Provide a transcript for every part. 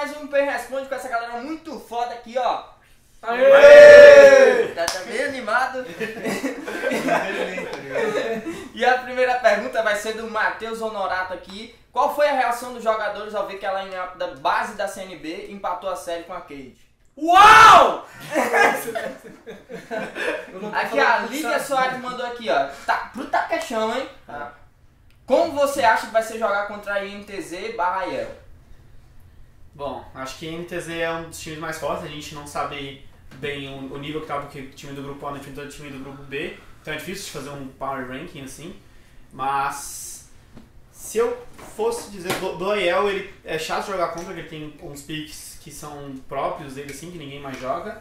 mais um PEN Responde com essa galera muito foda aqui, ó. Aê! Tá bem animado. E a primeira pergunta vai ser do Matheus Honorato aqui. Qual foi a reação dos jogadores ao ver que a line da base da CNB empatou a série com a Cade? Uau! Aqui a Lídia Soares mandou aqui, ó. Tá, pro Taquechão, hein? Como você acha que vai ser jogar contra a INTZ/IEL? Bom, acho que a NTZ é um dos times mais fortes, a gente não sabe bem o nível que tá, porque o time do grupo A não enfrentou o time do grupo B, então é difícil de fazer um power ranking assim, mas se eu fosse dizer do IEL, ele é chato jogar contra, porque ele tem uns picks que são próprios dele assim, que ninguém mais joga,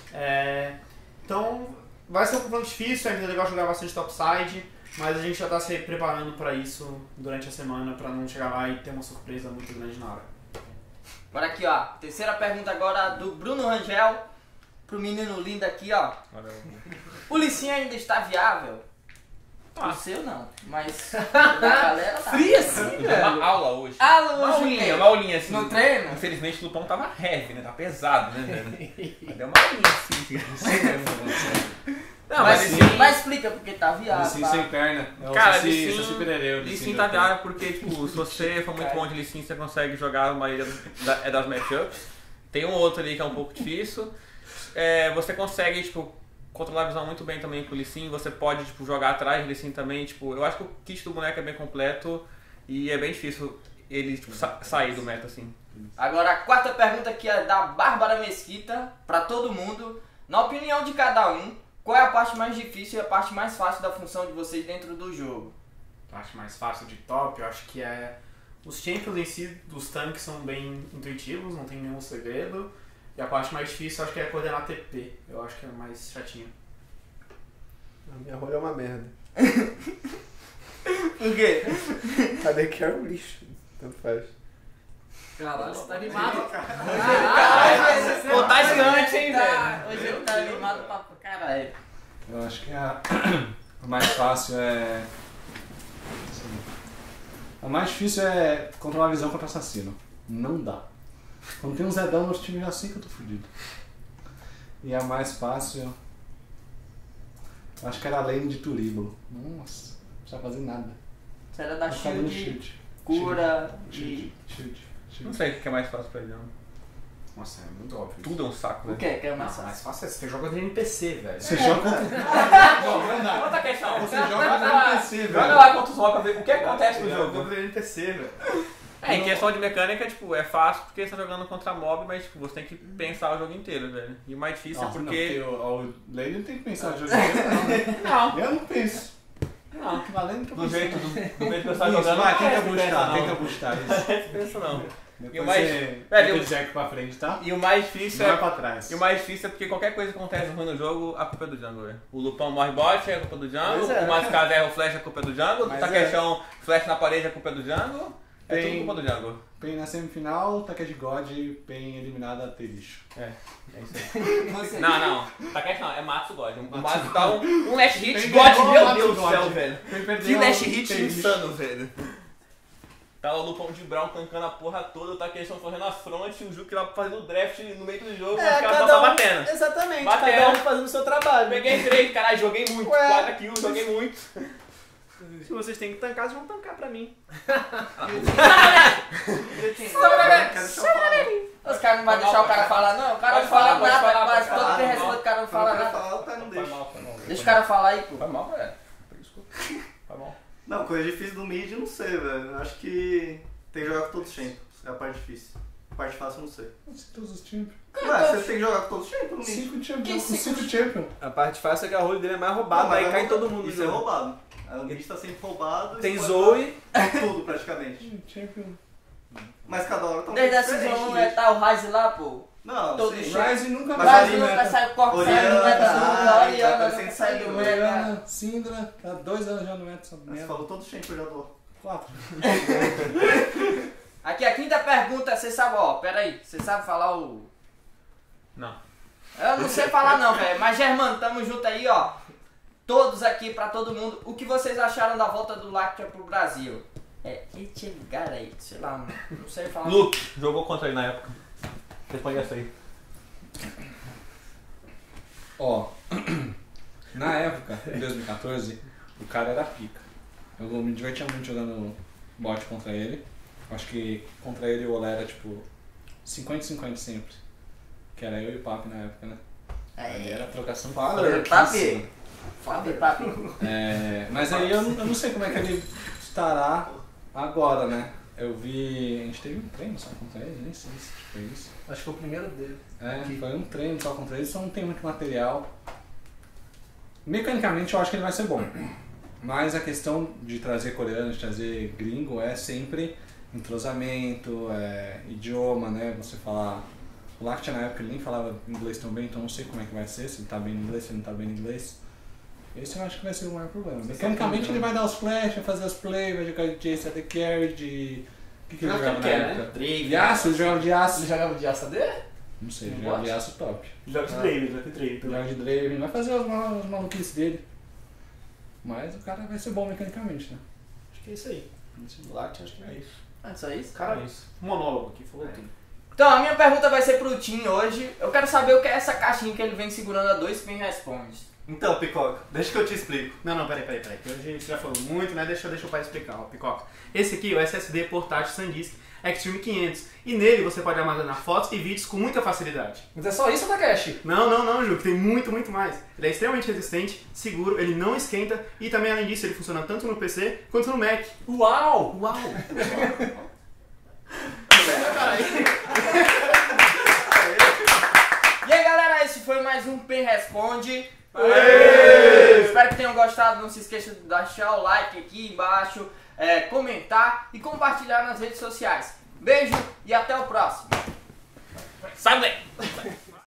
então vai ser um confronto difícil, é legal jogar bastante topside, mas a gente já está se preparando para isso durante a semana, para não chegar lá e ter uma surpresa muito grande na hora. Bora aqui, ó. Terceira pergunta agora do Bruno Rangel. Pro menino lindo aqui, ó. O Licinho ainda está viável? O seu não, mas da galera tá. Fria assim, velho. Uma aula hoje. Alô, Uma aulinha assim. no treino? Infelizmente o Lupão tava heavy, né? Tá pesado, né, velho? Mas deu uma aulinha assim. Não, Mas explica porque tá viável. Licinho tá? sem perna. Cara, Licinho tá viável porque, tipo, se você for muito bom de Licinho, você consegue jogar a maioria das matchups. Tem um outro ali que é um pouco difícil. Você consegue, tipo, controlar a visão muito bem também com o Licinho. Você pode, tipo, jogar atrás do Licinho também. Tipo, eu acho que o kit do boneco é bem completo e é bem difícil ele, tipo, sair do meta, assim. Agora a quarta pergunta aqui é da Bárbara Mesquita, pra todo mundo. Na opinião de cada um, qual é a parte mais difícil e a parte mais fácil da função de vocês dentro do jogo? A parte mais fácil de top, eu acho que é... Os champions em si, dos tanques são bem intuitivos, não tem nenhum segredo. E a parte mais difícil, eu acho que é coordenar TP. Eu acho que é mais chatinho. A minha rola é uma merda. Por quê? Cadê que é um lixo? Tanto faz. Caralho, você tá animado? Pô, tá gigante, hein, velho? Hoje ele tá animado pra caralho. Eu acho que a mais fácil é... A mais difícil é controlar a visão contra assassino. Não dá. Quando tem um Zedão no time, já sei que eu tô fudido. E a mais fácil... Acho que era a lane de Turíbulo. Nossa, não precisa fazer nada. Você era da Vai ficar dando shield, cura Shield. Não sei o que é mais fácil pra ele, não. Nossa, é muito óbvio. Tudo é um saco, O velho. que é Não, mais fácil? mais fácil é você joga de NPC, velho. Você joga contra... Não, verdade. Outra questão. Você joga no NPC, Joga velho. lá contra os mobs pra ver o que acontece no Joga jogo. de NPC, velho. Em questão de mecânica, tipo, é fácil porque você tá jogando contra mob, mas tipo, você tem que pensar o jogo inteiro, velho. E o mais difícil é porque... o Lane não tem que pensar no jogo inteiro, não. Eu não penso. Não, Na lane nunca do pensei. jeito que você tá Isso, jogando, vai, não tenta pensa, buscar, não. tenta buscar isso. Pensa não. Depois mais- você velho, tenta o Jack pra frente, tá? E o mais difícil Não é... vai pra trás. E o mais difícil é porque qualquer coisa que acontece ruim no jogo, a culpa é do jungle, velho. O Lupão morre bot, é a culpa do jungle. Pois é. O Mascada erra o flash, é a culpa do jungle. O Mas Taquechão, flash na parede, é a culpa do jungle. É tudo Tem- culpa do jungle. Pen na semifinal, Taque de God, Pen eliminada a ter lixo. É isso aí. Você. Não. Takeshi não, é Matsu God. O Matsu dá um last hit, Tem God, ganhou, meu Matsu Deus do God. céu, velho. Pen perdeu, Que last hit tem lixo. insano, velho. Tá lá o Lupão de Brown tancando a porra toda, o Takeshi fazendo a front, o Juki lá fazendo o draft no meio do jogo, os caras só tá batendo. Exatamente, Batendo. cada um fazendo o seu trabalho. Peguei 3, caralho, joguei muito, Ué. 4 kills, joguei muito. Se vocês têm que tancar, vocês vão tancar pra mim. Os caras não vão deixar o cara falar, não. O cara não Pode fala falar, pode nada, falar, quase pode todo falar, que não. responde, o cara não fala nada. falar, o cara não deixa. Foi mal. Deixa o cara falar aí, pô. Foi mal, velho. Foi mal. Não, coisa difícil do mid, não sei, velho. Eu acho que tem que jogar com todos os champions. É a parte difícil. A parte fácil, eu não sei. Todos os champions. Ué, você tem que jogar com todos os champions no mid. 5 Que champions. cinco 5 champions. A parte fácil é que a rola dele é mais roubada, Não, mas aí é cai em roubado. todo mundo. Isso é roubado. O mid tá sempre roubado. Tem isso Zoe. pode dar tudo, praticamente. Champion. Mas cada hora tá um Desde a pouco Season diferente, 1 né? tá o Ryze lá, pô. Não, todo sim. cheio. Ryze nunca Mas mais Ryze ali, nunca né? sai cortando, Oriana, nunca tá, sai, Oriana tá nunca sai do saindo. meta. Oriana, Syndra, tá 2 anos já no meta, essa Você merda. falou todos os champions, eu já dou. 4. Aqui a quinta pergunta, você sabe, ó, pera aí, você sabe falar o... Não. Eu não sei falar não, velho, mas Germano, tamo junto aí, ó. Todos aqui, pra todo mundo. O que vocês acharam da volta do Lactia pro Brasil? Edgar aí, sei lá, não sei falar. Luke, jogou contra ele na época. Responde essa aí. Ó, na época, em 2014, o cara era pica. Eu me divertia muito jogando bot contra ele. Acho que contra ele o Olé era tipo 50-50 sempre. Que era eu e o Papi na época, né? Ali era a trocação Papi! Papi! Mas aí eu não sei como é que ele estará agora, né? Eu vi. A gente teve um treino só contra ele, nem sei se foi isso. Acho que foi o primeiro dele. Foi um treino só contra ele, só não tem muito material. Mecanicamente eu acho que ele vai ser bom. Mas a questão de trazer coreano, de trazer gringo é sempre entrosamento, idioma, né? Você falar. O Lactia na época ele nem falava inglês tão bem, então não sei como é que vai ser, se ele tá bem em inglês, se ele não tá bem em inglês. Esse eu acho que vai ser o maior problema. Mecanicamente ele vai dar os flash, vai fazer os play, vai jogar de Jace AD Carry, de... O que ele jogava na época? De aço, ele jogava de aço. Ele jogava de aço AD? Não sei, ele jogava de aço top. Joga de Draven, joga de Draven. Joga de Draven, vai fazer os maluquices dele. Mas o cara vai ser bom mecanicamente, né? Acho que é isso aí. O Lactia acho que é isso. É só isso? Cara, monólogo aqui, falou tudo. Então, a minha pergunta vai ser pro Tim hoje. Eu quero saber o que é essa caixinha que ele vem segurando há 2 Spin Responde. Então, Picoca, deixa que eu te explico. Não, peraí. Que hoje você já falou muito, né? Deixa o pai explicar, ó, Picoca. Esse aqui é o SSD portátil SanDisk Extreme 500. E nele você pode armazenar fotos e vídeos com muita facilidade. Mas é só isso, Takeshi? Não, Ju, que tem muito mais. Ele é extremamente resistente, seguro, ele não esquenta e também, além disso, ele funciona tanto no PC quanto no Mac. Uau! E aí, galera, esse foi mais um Pen Responde. Espero que tenham gostado. Não se esqueça de deixar o like aqui embaixo, comentar e compartilhar nas redes sociais. Beijo e até o próximo. Sai daí!